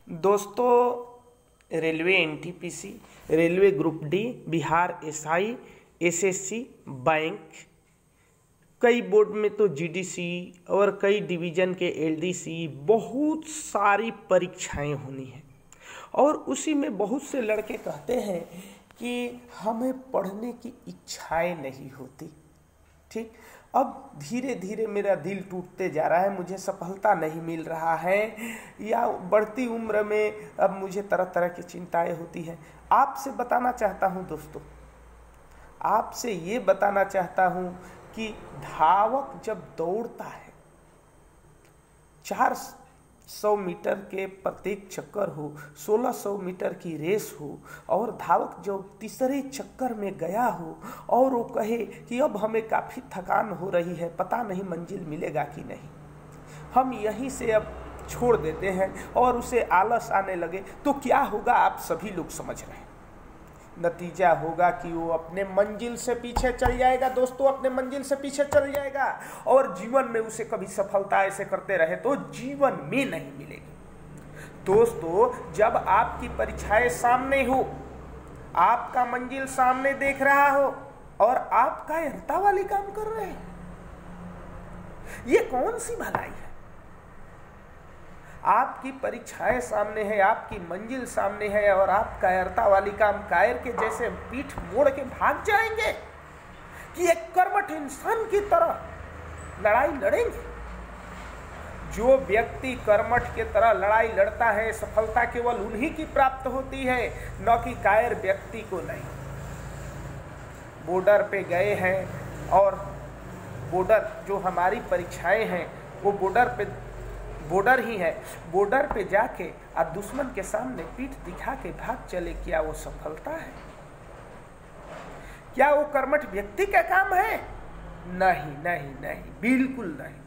दोस्तों, railway NTPC, railway group D, Bihar SI, SSC, bank, कई board में तो जीडीसी और कई डिवीज़न के एलडीसी, बहुत सारी परीक्षाएं होनी हैं। और उसी में बहुत से लड़के कहते हैं कि हमें पढ़ने की इच्छाएं नहीं होती। ठीक, अब धीरे धीरे मेरा दिल टूटते जा रहा है, मुझे सफलता नहीं मिल रहा है, या बढ़ती उम्र में अब मुझे तरह तरह की चिंताएं होती हैं। आपसे बताना चाहता हूं दोस्तों, आपसे ये बताना चाहता हूं कि धावक जब दौड़ता है, 400 मीटर के प्रत्येक चक्कर हो, 1600 मीटर की रेस हो, और धावक जो तीसरे चक्कर में गया हो और वो कहे कि अब हमें काफ़ी थकान हो रही है, पता नहीं मंजिल मिलेगा कि नहीं, हम यहीं से अब छोड़ देते हैं और उसे आलस आने लगे, तो क्या होगा आप सभी लोग समझ रहे हैं। नतीजा होगा कि वो अपने मंजिल से पीछे चल जाएगा दोस्तों, अपने मंजिल से पीछे चल जाएगा, और जीवन में उसे कभी सफलता ऐसे करते रहे तो जीवन में नहीं मिलेगी। दोस्तों, जब आपकी परीक्षाएं सामने हो, आपका मंजिल सामने देख रहा हो और आप कायरता वाली काम कर रहे हैं, ये कौन सी भलाई है। आपकी परीक्षाएं सामने है, आपकी मंजिल सामने है, और आप कायरता वाली काम, कायर के जैसे पीठ मोड़ के भाग जाएंगे कि एक कर्मठ इंसान की तरह लड़ाई लड़ेंगे। जो व्यक्ति कर्मठ के तरह लड़ाई लड़ता है, सफलता केवल उन्हीं की प्राप्त होती है, न कि कायर व्यक्ति को नहीं। बॉर्डर पे गए हैं, और बॉर्डर जो हमारी परीक्षाएं हैं वो बॉर्डर ही है। बॉर्डर पे जाके और दुश्मन के सामने पीठ दिखा के भाग चले, क्या वो सफलता है? क्या वो कर्मठ व्यक्ति का काम है? नहीं नहीं नहीं, बिल्कुल नहीं।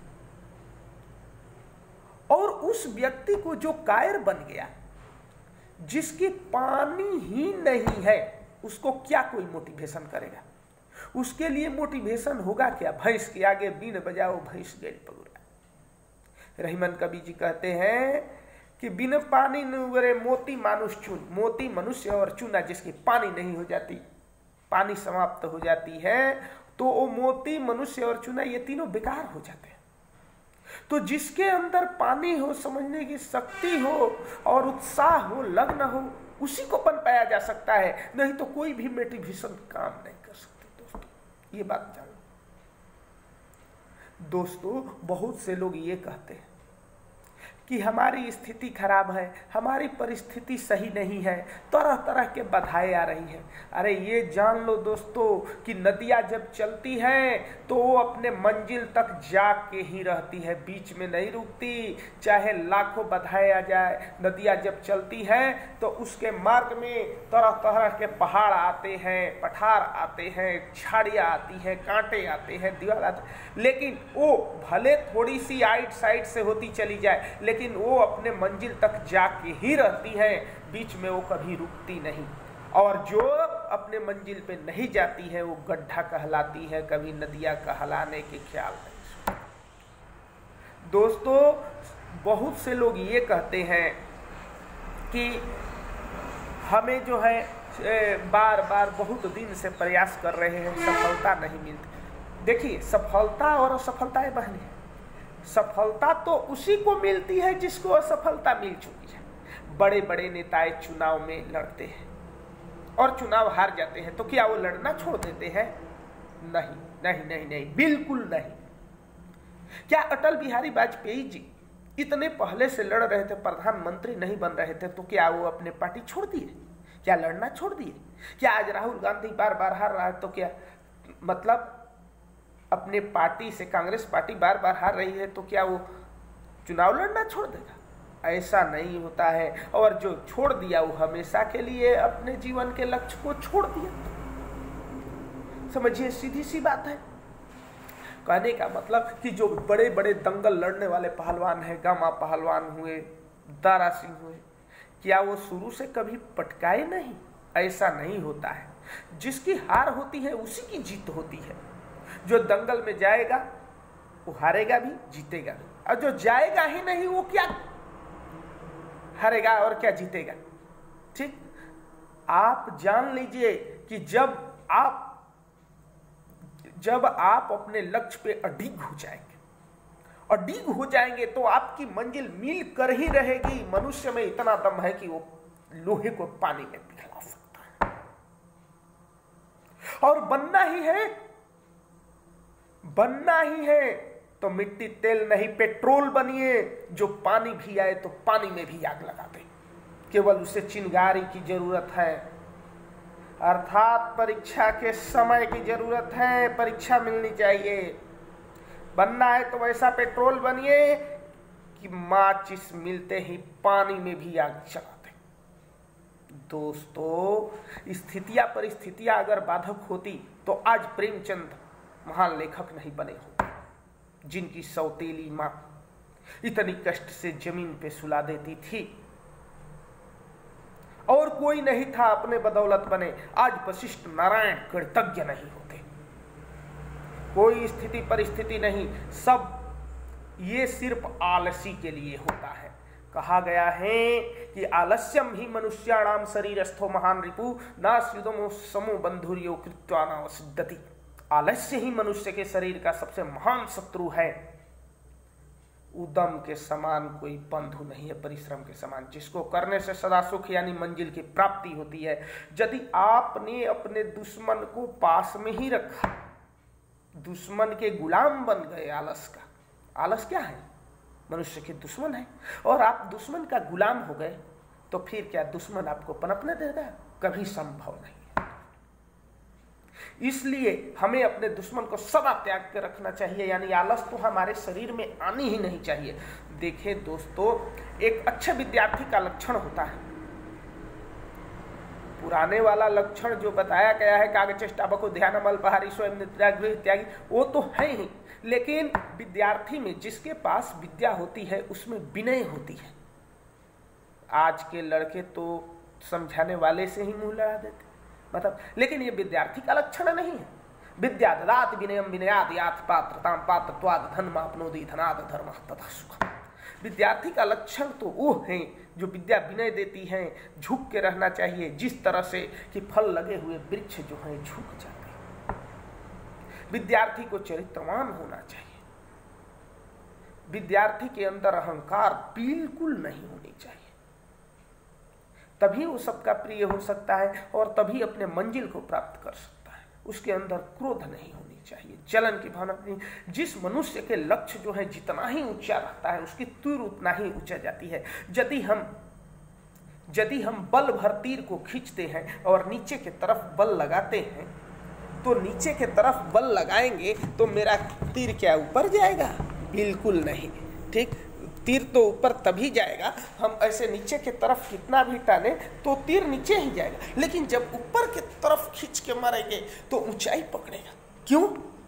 और उस व्यक्ति को जो कायर बन गया, जिसकी पानी ही नहीं है, उसको क्या कोई मोटिवेशन करेगा? उसके लिए मोटिवेशन होगा क्या? भैंस के आगे बीन बजाओ, भैंस गैल पगुरा। रहीमन कवि जी कहते हैं कि बिन पानी नुगरे मोती मानुष चून, मोती मनुष्य और चूना जिसकी पानी नहीं हो जाती, पानी समाप्त हो जाती है, तो वो मोती, मनुष्य और चूना, ये तीनों बेकार हो जाते हैं। तो जिसके अंदर पानी हो, समझने की शक्ति हो और उत्साह हो, लग्न हो, उसी को पन पाया जा सकता है, नहीं तो कोई भी मोटिवेशन काम नहीं कर सकते। दोस्तों, ये बात जानो। दोस्तों, बहुत से लोग ये कहते हैं कि हमारी स्थिति खराब है, हमारी परिस्थिति सही नहीं है, तरह तरह के बाधाएं आ रही हैं। अरे ये जान लो दोस्तों कि नदियाँ जब चलती हैं तो वो अपने मंजिल तक जाके ही रहती है, बीच में नहीं रुकती, चाहे लाखों बाधाएं आ जाए। नदियाँ जब चलती हैं तो उसके मार्ग में तरह तरह के पहाड़ आते हैं, पठार आते हैं, झाड़ियाँ आती हैं, कांटे आते हैं, दीवार आते हैं, लेकिन वो भले थोड़ी सी आइट साइड से होती चली जाए, लेकिन वो अपने मंजिल तक जाके ही रहती है, बीच में वो कभी रुकती नहीं। और जो अपने मंजिल पे नहीं जाती है वो गड्ढा कहलाती है, कभी नदियाँ कहलाने के ख्याल नहीं। दोस्तों, बहुत से लोग ये कहते हैं कि हमें जो है बार बार बहुत दिन से प्रयास कर रहे हैं, सफलता नहीं मिलती। देखिए, सफलता और असफलताएं बहने हैं। सफलता तो उसी को मिलती है जिसको असफलता मिल चुकी है। बड़े बड़े नेताएं चुनाव में लड़ते हैं और चुनाव हार जाते हैं, तो क्या वो लड़ना छोड़ देते हैं? नहीं नहीं नहीं नहीं, बिल्कुल नहीं। क्या अटल बिहारी वाजपेयी जी इतने पहले से लड़ रहे थे, प्रधानमंत्री नहीं बन रहे थे, तो क्या वो अपने पार्टी छोड़ दिए? क्या लड़ना छोड़ दिए? क्या आज राहुल गांधी बार बार हार रहा है तो क्या मतलब अपने पार्टी से, कांग्रेस पार्टी बार बार हार रही है तो क्या वो चुनाव लड़ना छोड़ देगा? ऐसा नहीं होता है। और जो छोड़ दिया वो हमेशा के लिए अपने जीवन के लक्ष्य को छोड़ दिया। समझिए, सीधी सी बात है। कहने का मतलब कि जो बड़े बड़े दंगल लड़ने वाले पहलवान हैं, गामा पहलवान हुए, दारा सिंह हुए, क्या वो शुरू से कभी पटकाए नहीं? ऐसा नहीं होता है। जिसकी हार होती है उसी की जीत होती है। जो दंगल में जाएगा वो हारेगा भी, जीतेगा भी, और जो जाएगा ही नहीं वो क्या हारेगा और क्या जीतेगा। ठीक, आप जान लीजिए कि जब आप अपने लक्ष्य पे अडिग हो जाएंगे तो आपकी मंजिल मिल कर ही रहेगी। मनुष्य में इतना दम है कि वो लोहे को पानी में पिघला सकता है। और बनना ही है तो मिट्टी तेल नहीं पेट्रोल बनिए, जो पानी भी आए तो पानी में भी आग लगा दे, केवल उसे चिंगारी की जरूरत है। अर्थात परीक्षा के समय की जरूरत है, परीक्षा मिलनी चाहिए। बनना है तो वैसा पेट्रोल बनिए कि माचिस मिलते ही पानी में भी आग चला दे। दोस्तों, स्थितियां परिस्थितियां अगर बाधक होती तो आज प्रेमचंद महान लेखक नहीं बने होते, जिनकी सौतेली मां इतनी कष्ट से जमीन पे सुला देती थी और कोई नहीं था अपने बदौलत बने, आज वशिष्ठ नारायण कृतज्ञ नहीं होते। कोई स्थिति परिस्थिति नहीं, सब ये सिर्फ आलसी के लिए होता है। कहा गया है कि आलस्यम ही मनुष्याणाम शरीरस्थो महान रिपु नास्युदमो समो बंधुर्यो कृत्वा नावसिद्धति। आलस्य ही मनुष्य के शरीर का सबसे महान शत्रु है। उद्यम के समान कोई बंधु नहीं है, परिश्रम के समान, जिसको करने से सदा सुख यानी मंजिल की प्राप्ति होती है। यदि आपने अपने दुश्मन को पास में ही रखा, दुश्मन के गुलाम बन गए, आलस क्या है? मनुष्य के दुश्मन है, और आप दुश्मन का गुलाम हो गए तो फिर क्या दुश्मन आपको पनपने देगा? कभी संभव नहीं। इसलिए हमें अपने दुश्मन को सदा त्याग कर रखना चाहिए, यानी आलस तो हमारे शरीर में आनी ही नहीं चाहिए। देखिए दोस्तों, एक अच्छे विद्यार्थी का लक्षण होता है, पुराने वाला लक्षण जो बताया गया है, काग चेष्टा बको ध्यान अल्पहारी स्वयं निद्राग्रह इत्यादि, वो तो है ही, लेकिन विद्यार्थी में जिसके पास विद्या होती है उसमें विनय होती है। आज के लड़के तो समझाने वाले से ही मुंह लड़ा देते, मतलब, लेकिन ये विद्यार्थी का लक्षण नहीं है। विद्या ददाति विनयम विनयाद यात पात्रताम पात्रत्वाद धनमाप्नोति धनाद धर्मः तथा सुखम्। विद्यार्थी का लक्षण तो वो है जो विद्या विनय देती है। झुक के रहना चाहिए, जिस तरह से कि फल लगे हुए वृक्ष जो है झुक जाते हैं। विद्यार्थी को चरित्रवान होना चाहिए। विद्यार्थी के अंदर अहंकार बिल्कुल नहीं होनी चाहिए, तभी वो सबका प्रिय हो सकता है और तभी अपने मंजिल को प्राप्त कर सकता है। उसके अंदर क्रोध नहीं होनी चाहिए, जलन की भावना नहीं। जिस मनुष्य के लक्ष्य जो है जितना ही ऊंचा रहता है उसकी तीर उतना ही ऊंचा जाती है। यदि हम बल भर तीर को खींचते हैं और नीचे की तरफ बल लगाते हैं, तो नीचे की तरफ बल लगाएंगे तो मेरा तीर क्या ऊपर जाएगा? बिल्कुल नहीं। ठीक, तीर तो ऊपर तभी जाएगा, हम ऐसे नीचे की तरफ कितना भी टाने तो तीर नीचे ही जाएगा, लेकिन जब ऊपर की तरफ खींच के मारेंगे तो ऊंचाई पकड़ेगा। क्यों?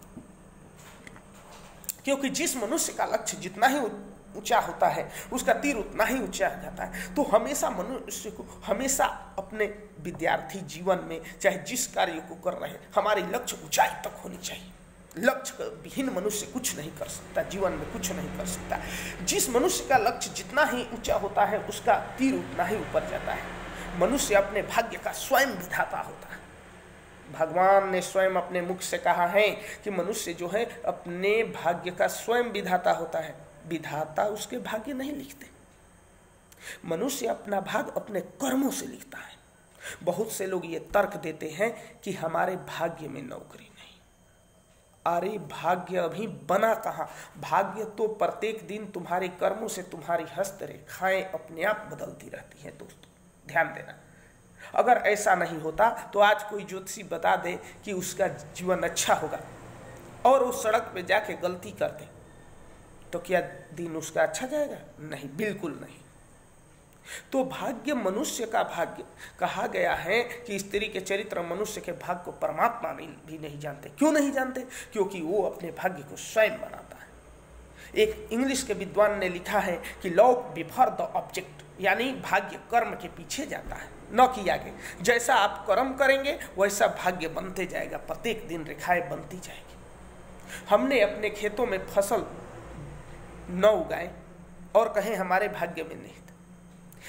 क्योंकि जिस मनुष्य का लक्ष्य जितना ही ऊंचा होता है उसका तीर उतना ही ऊंचा जाता है। तो हमेशा मनुष्य को, हमेशा अपने विद्यार्थी जीवन में चाहे जिस कार्य को कर रहे हैं, हमारी लक्ष्य ऊंचाई तक होनी चाहिए। लक्ष्य विहीन मनुष्य कुछ नहीं कर सकता, जीवन में कुछ नहीं कर सकता। जिस मनुष्य का लक्ष्य जितना ही ऊंचा होता है उसका तीर उतना ही ऊपर जाता है। मनुष्य अपने भाग्य का स्वयं विधाता होता है। भगवान ने स्वयं अपने मुख से कहा है कि मनुष्य जो है अपने भाग्य का स्वयं विधाता होता है। विधाता उसके भाग्य नहीं लिखते, मनुष्य अपना भाग्य अपने कर्मों से लिखता है। बहुत से लोग ये तर्क देते हैं कि हमारे भाग्य में नौकरी नहीं। अरे भाग्य अभी बना कहाँ? भाग्य तो प्रत्येक दिन तुम्हारे कर्मों से तुम्हारी हस्तरेखाएं अपने आप बदलती रहती हैं। दोस्तों ध्यान देना, अगर ऐसा नहीं होता तो आज कोई ज्योतिषी बता दे कि उसका जीवन अच्छा होगा और वो सड़क पे जाके गलती कर दे, तो क्या दिन उसका अच्छा जाएगा? नहीं, बिल्कुल नहीं। तो भाग्य मनुष्य का भाग्य, कहा गया है कि स्त्री के चरित्र मनुष्य के भाग्य को परमात्मा भी नहीं जानते। क्यों नहीं जानते? क्योंकि वो अपने भाग्य को स्वयं बनाता है। एक इंग्लिश के विद्वान ने लिखा है कि लॉ बिफोर द ऑब्जेक्ट, यानी भाग्य कर्म के पीछे जाता है, न कि आगे। जैसा आप कर्म करेंगे वैसा भाग्य बनते जाएगा, प्रत्येक दिन रेखाएं बनती जाएगी। हमने अपने खेतों में फसल न उगाए और कहें हमारे भाग्य में नहीं था,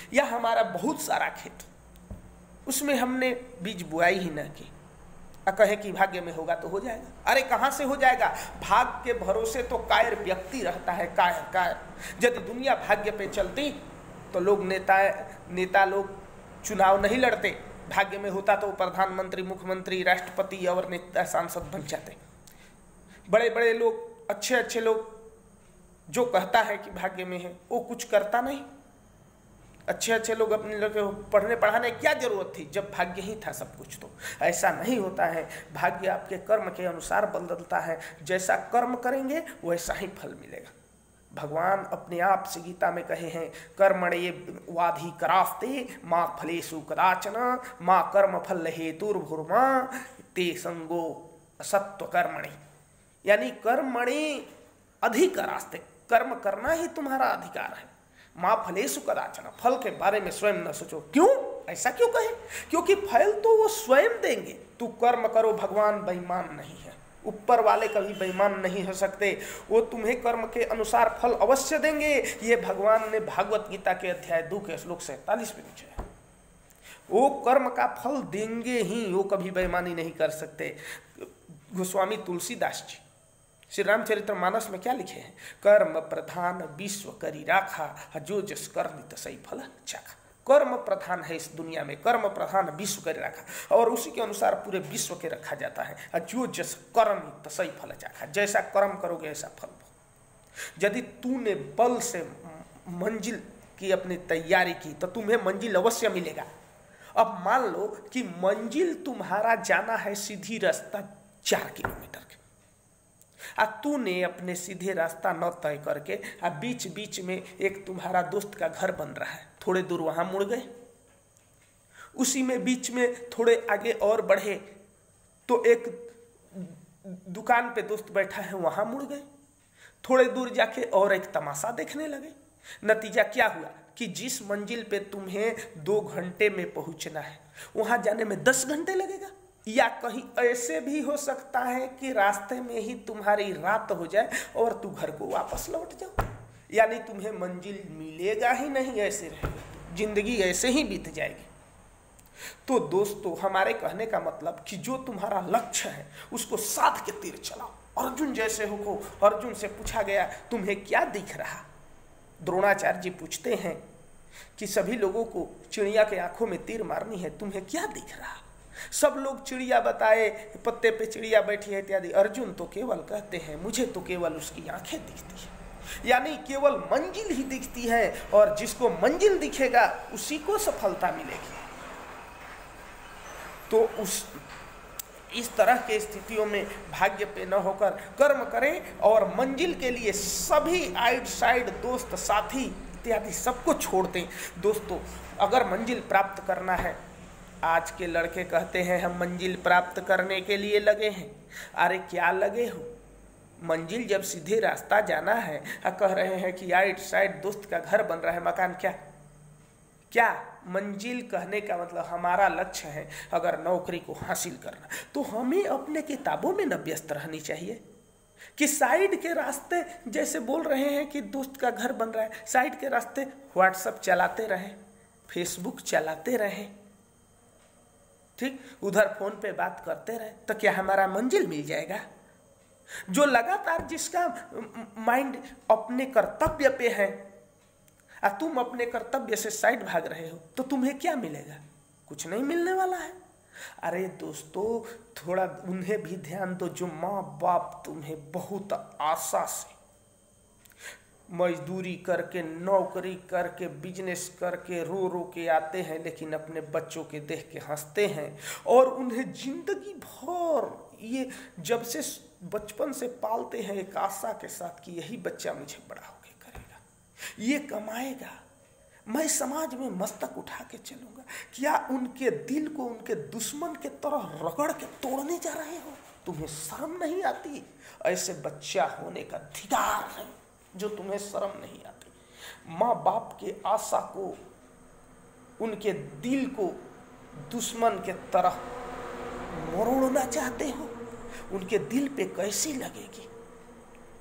या हमारा बहुत सारा खेत, उसमें हमने बीज बुआई ही न की, कहे कि भाग्य में होगा तो हो जाएगा। अरे कहाँ से हो जाएगा? भाग्य के भरोसे तो कायर व्यक्ति रहता है, कायर। यदि दुनिया भाग्य पे चलती तो लोग नेता लोग चुनाव नहीं लड़ते, भाग्य में होता तो प्रधानमंत्री, मुख्यमंत्री, राष्ट्रपति और नेता सांसद बन जाते। बड़े बड़े लोग, अच्छे लोग, जो कहता है कि भाग्य में है वो कुछ करता नहीं। अच्छे लोग अपने लड़के पढ़ने पढ़ाने क्या जरूरत थी जब भाग्य ही था सब कुछ। तो ऐसा नहीं होता है, भाग्य आपके कर्म के अनुसार बदलता है। जैसा कर्म करेंगे वैसा ही फल मिलेगा। भगवान अपने आप से गीता में कहे हैं, कर्मणे वाधि करास्ते माँ फलेषु कदाचन माँ कर्म फल हेतुर्भुर्मा ते संगो सत्व कर्मणि। यानी कर्मणि अधिकारास्ते, कर्म करना ही तुम्हारा अधिकार है। माँ फलेषु कदाचन, फल के बारे में स्वयं न सोचो। क्यों? ऐसा क्यों कहे? क्योंकि फल तो वो स्वयं देंगे। तू कर्म करो, भगवान बेईमान नहीं है, ऊपर वाले कभी बेईमान नहीं हो सकते। वो तुम्हें कर्म के अनुसार फल अवश्य देंगे। ये भगवान ने भागवत गीता के अध्याय 2 के श्लोक 47 में पूछा है। वो कर्म का फल देंगे ही, वो कभी बेईमानी नहीं कर सकते। गोस्वामी तुलसीदास जी श्री रामचरितमानस में क्या लिखे हैं? कर्म प्रधान विश्व करी राखा, जो जस कर्म तसई फल चाखा। कर्म प्रधान है इस दुनिया में, कर्म प्रधान विश्व करी राखा, और उसी के अनुसार पूरे विश्व के रखा जाता है। जो जस कर्म तसई फल चाखा, जैसा कर्म करोगे ऐसा फल। यदि तूने बल से मंजिल की अपनी तैयारी की तो तुम्हें मंजिल अवश्य मिलेगा। अब मान लो कि मंजिल तुम्हारा जाना है सीधी रास्ता 4 किलोमीटर के, तूने अपने सीधे रास्ता न तय करके बीच बीच में एक तुम्हारा दोस्त का घर बन रहा है, थोड़े दूर वहां मुड़ गए, उसी में बीच में थोड़े आगे और बढ़े तो एक दुकान पे दोस्त बैठा है वहां मुड़ गए, थोड़े दूर जाके और एक तमाशा देखने लगे। नतीजा क्या हुआ कि जिस मंजिल पे तुम्हें 2 घंटे में पहुंचना है वहां जाने में 10 घंटे लगेगा। या कहीं ऐसे भी हो सकता है कि रास्ते में ही तुम्हारी रात हो जाए और तू घर को वापस लौट जाओ। यानी तुम्हें मंजिल मिलेगा ही नहीं, ऐसे रहेगा, जिंदगी ऐसे ही बीत जाएगी। तो दोस्तों, हमारे कहने का मतलब कि जो तुम्हारा लक्ष्य है उसको साध के तीर चलाओ। अर्जुन जैसे हो। अर्जुन से पूछा गया तुम्हें क्या दिख रहा? द्रोणाचार्य जी पूछते हैं कि सभी लोगों को चिड़िया के आंखों में तीर मारनी है, तुम्हें क्या दिख रहा? सब लोग चिड़िया बताए, पत्ते पे चिड़िया बैठी है इत्यादि। अर्जुन तो केवल कहते हैं मुझे तो केवल उसकी आंखें दिखती है, यानी केवल मंजिल ही दिखती है, और जिसको मंजिल दिखेगा उसी को सफलता मिलेगी। तो इस तरह के स्थितियों में भाग्य पे न होकर कर्म करें और मंजिल के लिए सभी आइड साइड दोस्त साथी इत्यादि सबको छोड़ दें। दोस्तों, अगर मंजिल प्राप्त करना है, आज के लड़के कहते हैं हम मंजिल प्राप्त करने के लिए लगे हैं। अरे क्या लगे हो? मंजिल जब सीधे रास्ता जाना है, कह रहे हैं कि आइट साइड दोस्त का घर बन रहा है, मकान क्या मंजिल कहने का मतलब हमारा लक्ष्य है अगर नौकरी को हासिल करना, तो हमें अपने किताबों में न व्यस्त रहनी चाहिए कि साइड के रास्ते, जैसे बोल रहे हैं कि दोस्त का घर बन रहा है, साइड के रास्ते व्हाट्सएप चलाते रहें, फेसबुक चलाते रहें, ठीक, उधर फोन पे बात करते रहे, तो क्या हमारा मंजिल मिल जाएगा? जो लगातार जिसका माइंड अपने कर्तव्य पे है, तुम अपने कर्तव्य से साइड भाग रहे हो, तो तुम्हें क्या मिलेगा? कुछ नहीं मिलने वाला है। अरे दोस्तों, थोड़ा उन्हें भी ध्यान दो जो माँ बाप तुम्हें बहुत आशा से मजदूरी करके, नौकरी करके, बिजनेस करके, रो रो के आते हैं, लेकिन अपने बच्चों के देख के हंसते हैं और उन्हें जिंदगी भर ये जब से बचपन से पालते हैं एक आशा के साथ कि यही बच्चा मुझे बड़ा होके करेगा, ये कमाएगा, मैं समाज में मस्तक उठा के चलूंगा। क्या उनके दिल को उनके दुश्मन के तरह रगड़ के तोड़ने जा रहे हो? तुम्हें शर्म नहीं आती? ऐसे बच्चा होने का अधिकार है जो तुम्हें शर्म नहीं आती। माँ बाप के आशा को, उनके दिल को दुश्मन के तरह मरोड़ना चाहते हो? उनके दिल पे कैसी लगेगी?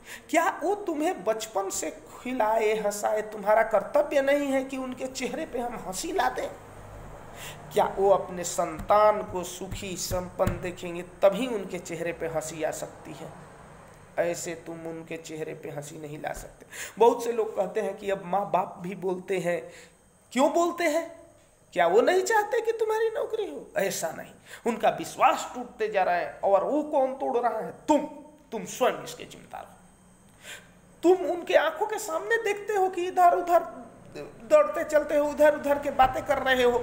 क्या वो तुम्हें बचपन से खिलाए हंसाए? तुम्हारा कर्तव्य नहीं है कि उनके चेहरे पे हम हंसी ला दें? क्या वो अपने संतान को सुखी संपन्न देखेंगे तभी उनके चेहरे पे हंसी आ सकती है? ऐसे तुम उनके चेहरे पे हंसी नहीं ला सकते। बहुत से लोग कहते हैं कि अब माँ बाप भी बोलते हैं। क्यों बोलते हैं? क्या वो नहीं चाहते कि तुम्हारी नौकरी हो? ऐसा नहीं, उनका विश्वास टूटते जा रहा है। और वो कौन तोड़ रहा है? तुम स्वयं इसके जिम्मेदार हो। तुम उनके आंखों के सामने देखते हो कि इधर उधर दौड़ते चलते हो, इधर उधर के बातें कर रहे हो,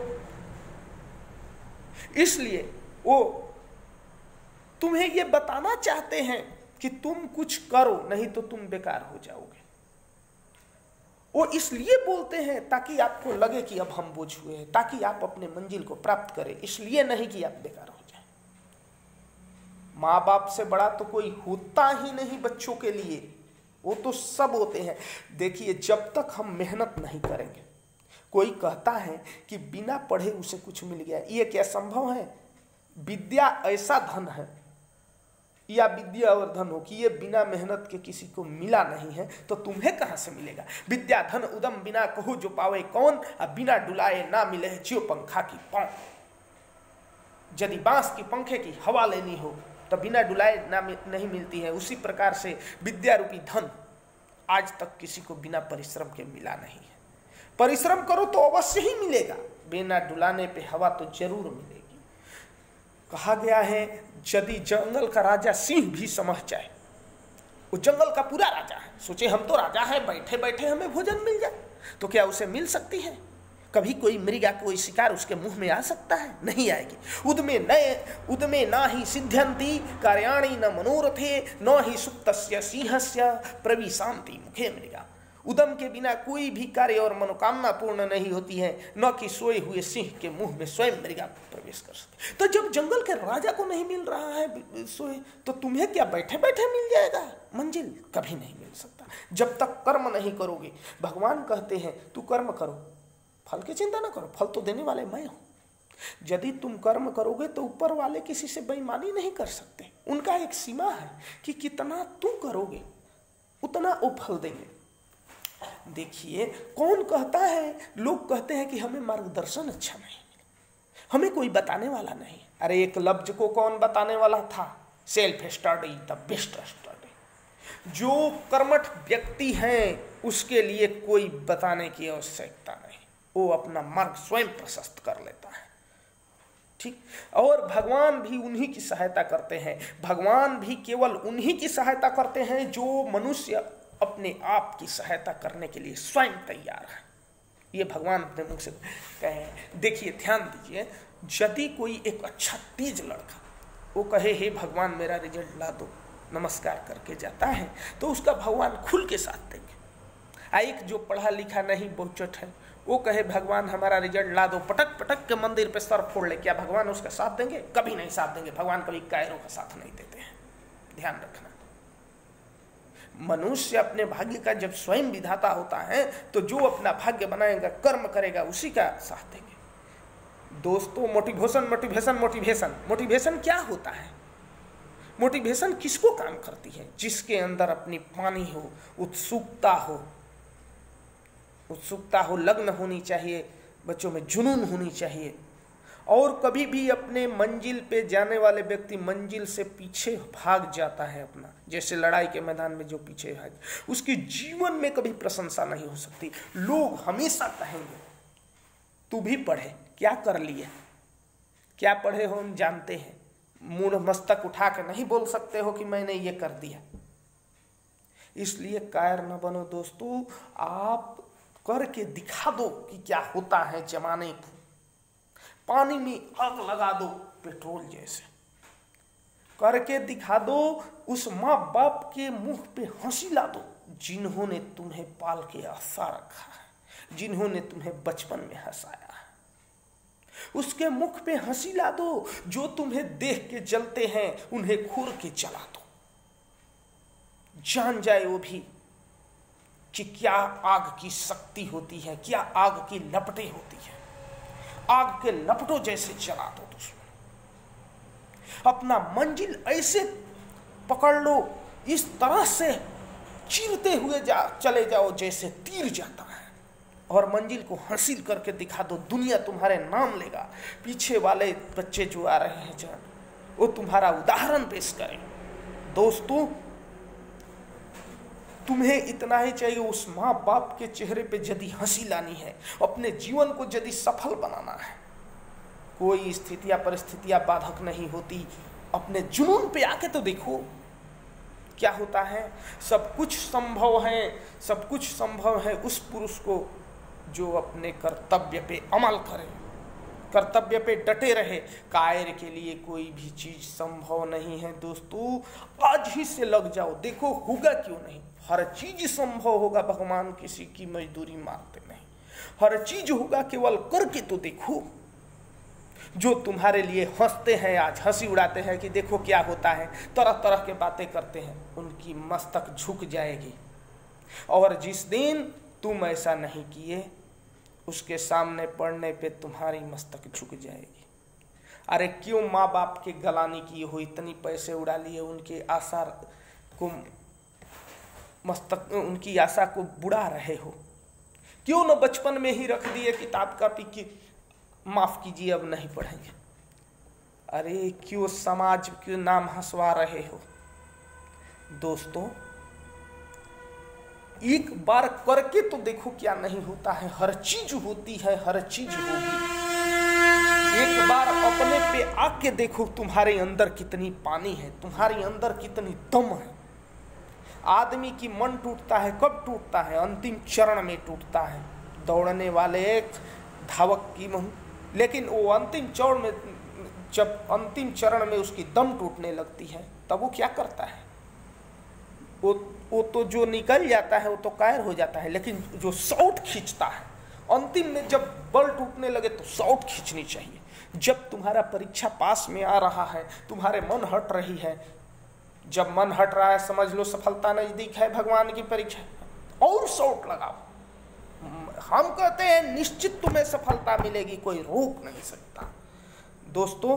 इसलिए वो तुम्हें ये बताना चाहते हैं कि तुम कुछ करो, नहीं तो तुम बेकार हो जाओगे। वो इसलिए बोलते हैं ताकि आपको लगे कि अब हम बोझ हुए हैं, ताकि आप अपने मंजिल को प्राप्त करें, इसलिए नहीं कि आप बेकार हो जाए। माँ बाप से बड़ा तो कोई होता ही नहीं बच्चों के लिए, वो तो सब होते हैं। देखिए, जब तक हम मेहनत नहीं करेंगे, कोई कहता है कि बिना पढ़े उसे कुछ मिल गया, ये क्या संभव है? विद्या ऐसा धन है, या विद्या और धन हो कि ये बिना मेहनत के किसी को मिला नहीं है, तो तुम्हें कहां से मिलेगा? विद्या धन उदम बिना कहू जो पावे कौन, अब बिना डुलाए ना मिले जियो पंखा की पाँव। यदि बांस की पंखे की हवा लेनी हो तो बिना डुलाए ना नहीं मिलती है। उसी प्रकार से विद्या रूपी धन आज तक किसी को बिना परिश्रम के मिला नहीं है। परिश्रम करो तो अवश्य ही मिलेगा, बिना डुलाने पे हवा तो जरूर मिलेगी। कहा गया है, यदि जंगल का राजा सिंह भी समझ जाए, वो जंगल का पूरा राजा है, सोचे हम तो राजा है, बैठे बैठे हमें भोजन मिल जाए, तो क्या उसे मिल सकती है? कभी कोई मृगा, कोई शिकार उसके मुंह में आ सकता है? नहीं आएगी। उदमे ना ही सिद्ध्यंती कार्याणि न मनोरथे न ही सुप्तस्य सिंहस्य प्रविशांति मुखे मृगा। उदम के बिना कोई भी कार्य और मनोकामना पूर्ण नहीं होती है, न कि सोए हुए सिंह के मुंह में स्वयं मृगा प्रवेश कर सकती। तो जब जंगल के राजा को नहीं मिल रहा है सोए, तो तुम्हें क्या बैठे बैठे मिल जाएगा मंजिल? कभी नहीं मिल सकता जब तक कर्म नहीं करोगे। भगवान कहते हैं तू कर्म करो, फल की चिंता ना करो, फल तो देने वाले मैं हूं। यदि तुम कर्म करोगे तो ऊपर वाले किसी से बेईमानी नहीं कर सकते। उनका एक सीमा है कि कितना तुम करोगे उतना वो फल देंगे। देखिए, कौन कहता है, लोग कहते हैं कि हमें मार्गदर्शन अच्छा नहीं, हमें कोई बताने वाला नहीं। अरे एक लफ्ज को कौन बताने वाला था? Self study the best study. जो कर्मठ व्यक्ति है उसके लिए कोई बताने की आवश्यकता नहीं, वो अपना मार्ग स्वयं प्रशस्त कर लेता है। ठीक। और भगवान भी उन्हीं की सहायता करते हैं। भगवान भी केवल उन्हीं की सहायता करते हैं जो मनुष्य अपने आप की सहायता करने के लिए स्वयं तैयार है। ये भगवान अपने मुख से कहे। देखिए, ध्यान दीजिए, यदि कोई एक अच्छा तेज लड़का वो कहे हे भगवान मेरा रिजल्ट ला दो, नमस्कार करके जाता है, तो उसका भगवान खुल के साथ देंगे। एक जो पढ़ा लिखा नहीं बहुचट है, वो कहे भगवान हमारा रिजल्ट ला दो, पटक पटक के मंदिर पे सर फोड़ ले, क्या भगवान उसका साथ देंगे? कभी नहीं साथ देंगे। भगवान कभी कायरों का साथ नहीं देते हैं, ध्यान रखना। मनुष्य अपने भाग्य का जब स्वयं विधाता होता है, तो जो अपना भाग्य बनाएगा, कर्म करेगा, उसी का साथ देंगे। दोस्तों, मोटिवेशन क्या होता है? मोटिवेशन किसको काम करती है? जिसके अंदर अपनी पानी हो, उत्सुकता हो, लग्न होनी चाहिए, बच्चों में जुनून होनी चाहिए। और कभी भी अपने मंजिल पे जाने वाले व्यक्ति मंजिल से पीछे भाग जाता है अपना, जैसे लड़ाई के मैदान में जो पीछे भाग, उसकी जीवन में कभी प्रशंसा नहीं हो सकती। लोग हमेशा कहेंगे तू भी पढ़े, क्या कर लिए, क्या पढ़े हो हम जानते हैं। मूढ़ मस्तक उठा के नहीं बोल सकते हो कि मैंने ये कर दिया। इसलिए कायर न बनो दोस्तों, आप करके दिखा दो कि क्या होता है जमाने को। पानी में आग लगा दो पेट्रोल जैसे, करके दिखा दो। उस माँ बाप के मुंह पे हंसी ला दो जिन्होंने तुम्हें पाल के आशा रखा है, जिन्होंने तुम्हें बचपन में हंसाया है। उसके मुख पे हंसी ला दो जो तुम्हें देख के जलते हैं, उन्हें खूर के जला दो। जान जाए वो भी कि क्या आग की शक्ति होती है, क्या आग की लपटें होती है। आग के लपटों जैसे जला दो दुश्मन। अपना मंजिल ऐसे पकड़ लो, इस तरह से चीरते हुए चले जाओ जैसे तीर जाता है, और मंजिल को हासिल करके दिखा दो, दुनिया तुम्हारे नाम लेगा। पीछे वाले बच्चे जो आ रहे हैं जान, वो तुम्हारा उदाहरण पेश करें। दोस्तों, तुम्हें इतना ही चाहिए, उस माँ बाप के चेहरे पे यदि हंसी लानी है, अपने जीवन को यदि सफल बनाना है, कोई स्थितियां परिस्थितियां बाधक नहीं होती। अपने जुनून पे आके तो देखो क्या होता है। सब कुछ संभव है, सब कुछ संभव है उस पुरुष को जो अपने कर्तव्य पे अमल करे, कर्तव्य पे डटे रहे। कायर के लिए कोई भी चीज संभव नहीं है। दोस्तों, आज ही से लग जाओ, देखो होगा क्यों नहीं। हर चीज संभव होगा, भगवान किसी की मजदूरी मारते नहीं। हर चीज होगा, केवल करके तो देखो। जो तुम्हारे लिए हंसते हैं, आज हंसी उड़ाते हैं कि देखो क्या होता है, तरह तरह के बातें करते हैं, उनकी मस्तक झुक जाएगी। और जिस दिन तुम ऐसा नहीं किए, उसके सामने पड़ने पे तुम्हारी मस्तक झुक जाएगी। अरे क्यों माँ बाप के गलानी किए हो, इतनी पैसे उड़ा लिए, उनके आशा को मस्तक, उनकी आशा को बुड़ा रहे हो। क्यों न बचपन में ही रख दिए किताब कापी की, माफ कीजिए अब नहीं पढ़ेंगे। अरे क्यों समाज के नाम हंसवा रहे हो। दोस्तों, एक बार करके तो देखो क्या नहीं होता है। हर चीज होती है, हर चीज होगी। एक बार अपने पे आके देखो तुम्हारे अंदर कितनी पानी है, तुम्हारे अंदर कितनी दम है। आदमी की मन टूटता है, कब टूटता है? अंतिम चरण में टूटता है। दौड़ने वाले एक धावक की लेकिन वो अंतिम चरण में, जब अंतिम चरण में उसकी दम टूटने लगती है, तब वो क्या करता है? वो तो जो निकल जाता है वो तो कायर हो जाता है। लेकिन जो शॉट खींचता है अंतिम में, जब बल टूटने लगे तो शॉट खींचनी चाहिए। जब तुम्हारा परीक्षा पास में आ रहा है, तुम्हारे मन हट रही है, जब मन हट रहा है समझ लो सफलता नजदीक है, भगवान की परीक्षा, और शॉट लगाओ। हम कहते हैं निश्चित तुम्हें सफलता मिलेगी, कोई रोक नहीं सकता। दोस्तों,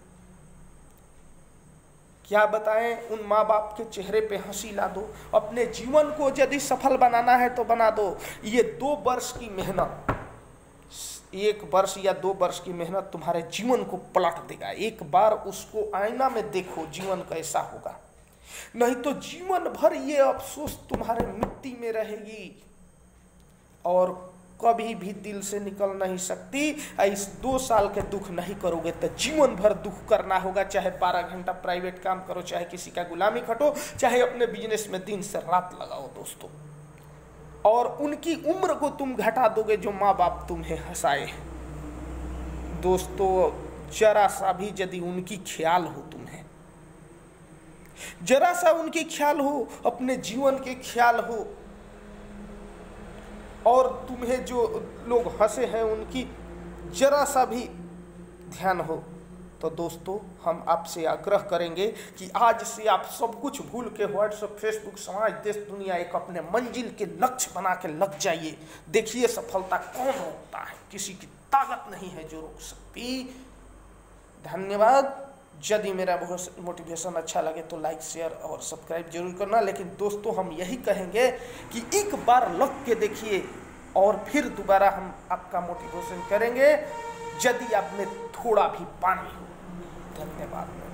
क्या बताएं, उन माँ बाप के चेहरे पे हंसी ला दो। अपने जीवन को यदि सफल बनाना है तो बना दो। ये 2 वर्ष की मेहनत, 1 वर्ष या 2 वर्ष की मेहनत तुम्हारे जीवन को पलट देगा। एक बार उसको आईना में देखो, जीवन कैसा होगा। नहीं तो जीवन भर ये अफसोस तुम्हारे मिट्टी में रहेगी और कभी भी दिल से निकल नहीं सकती। इस 2 साल के दुख नहीं करोगे तो जीवन भर दुख करना होगा। चाहे 12 घंटा प्राइवेट काम करो, चाहे किसी का गुलामी खटो, चाहे अपने बिजनेस में दिन से रात लगाओ दोस्तों। और उनकी उम्र को तुम घटा दोगे जो माँ बाप तुम्हें हंसाए। दोस्तों, जरा सा भी यदि उनकी ख्याल हो, तुम्हें जरा सा उनकी ख्याल हो, अपने जीवन के ख्याल हो, और तुम्हें जो लोग हंसे हैं उनकी जरा सा भी ध्यान हो, तो दोस्तों हम आपसे आग्रह करेंगे कि आज से आप सब कुछ भूल के व्हाट्सएप, फेसबुक, समाज, देश, दुनिया, एक अपने मंजिल के लक्ष्य बना के लग जाइए। देखिए सफलता कौन रोकता है, किसी की ताकत नहीं है जो रोक सकती। धन्यवाद। यदि मेरा मोटिवेशन अच्छा लगे तो लाइक, शेयर और सब्सक्राइब जरूर करना। लेकिन दोस्तों, हम यही कहेंगे कि एक बार लग के देखिए और फिर दोबारा हम आपका मोटिवेशन करेंगे, यदि आप में थोड़ा भी पानी हो। धन्यवाद।